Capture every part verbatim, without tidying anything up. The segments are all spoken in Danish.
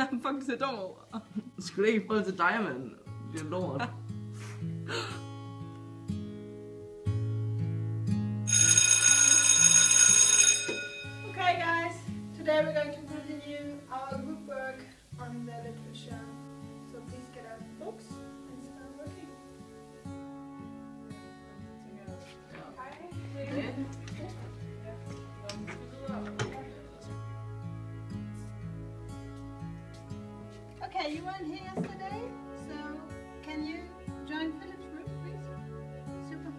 Han fucking ser dum ud. Skulle ikke prøve til dig, mand? Det er lort. Okay guys, today we're going to continue our group work on the literature. So please get out the books and start working. Okay, you weren't here yesterday, so can you join Philip's group, please? Super.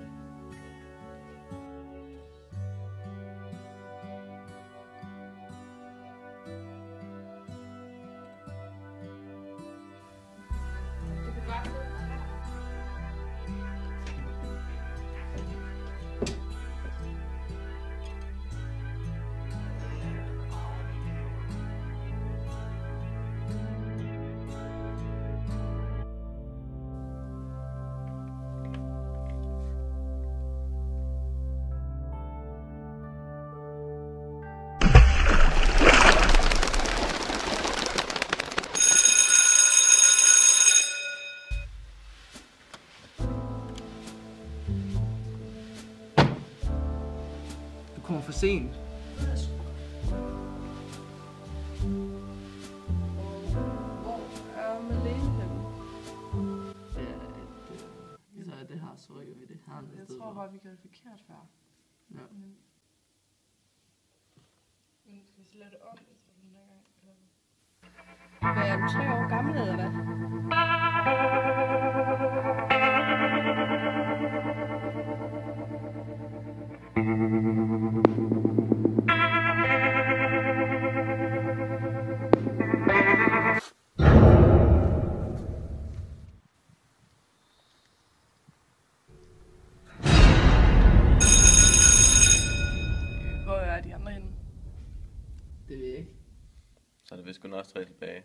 Du kommer for sent. Hvor er Malene henne? Det er et... Øh, så er det her, så rykker vi det her. Jeg tror bare, vi gjorde det forkert før. Ja. Men... Men skal vi så lade det om, hvis det den der gang? Hvad er du, tre år gammel, eller hvad? Hvor er de andre henne? Det ved jeg ikke. Så er det vist kun også tre tilbage.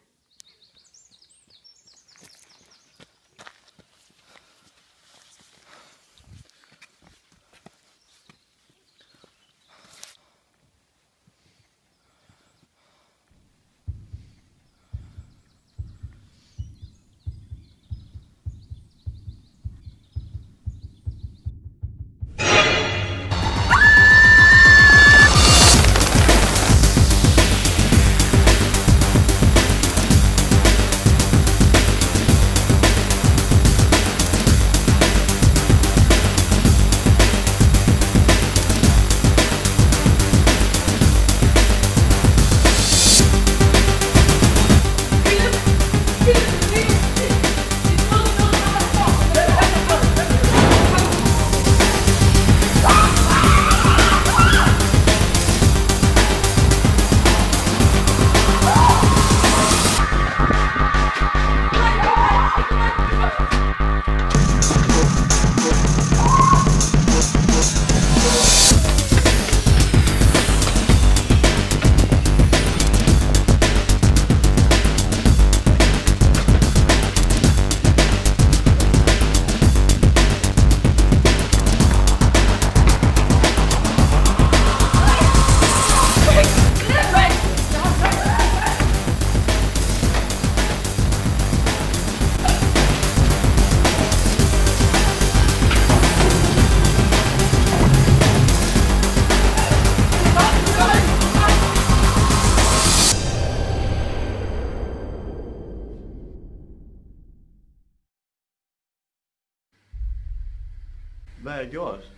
Hvad har jeg gjort?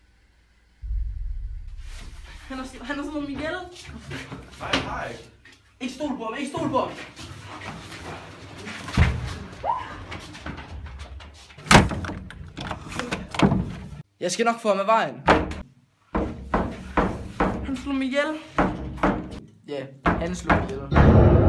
Han har, han har slået mig ihjel. Hej, hej. Ikke stol på ham, ikke stol på ham. Jeg skal nok få ham af vejen. Han slog mig ihjel. Ja, han slog mig ihjel.